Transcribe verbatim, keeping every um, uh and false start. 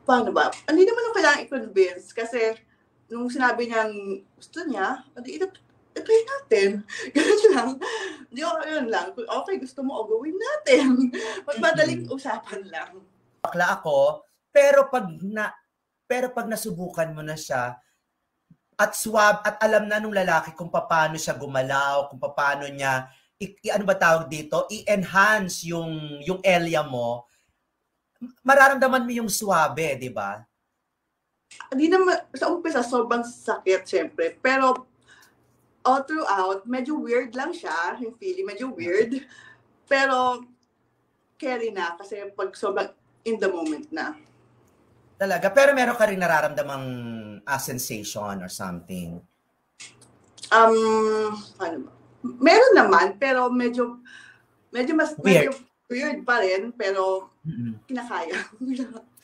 paano ba? Hindi naman ako kailangan i-convince kasi nung sinabi niyang gusto niya, edi i-try natin. Ganun lang. Hindi ako, yun lang. Kung okay, gusto mo, o gawin natin. Mas madaling usapan lang. Bakla ako, pero pag na pero pag nasubukan mo na siya, at swab, at alam na nung lalaki kung paano siya gumalaw, kung paano niya, i, i, ano ba tawag dito, i-enhance yung, yung area mo, mararamdaman mo yung swabe, di ba? Hindi naman, sa umpisa, sobrang sakit, syempre. Pero, all throughout, medyo weird lang siya, yung feeling, medyo weird. Pero, carry na, kasi pag sobrang in the moment na. Talaga? Pero meron ka rin nararamdamang uh, sensation or something? Um, ano ba? Meron naman, pero medyo, medyo mas, weird. medyo weird pa rin, pero mm-hmm. kinakaya.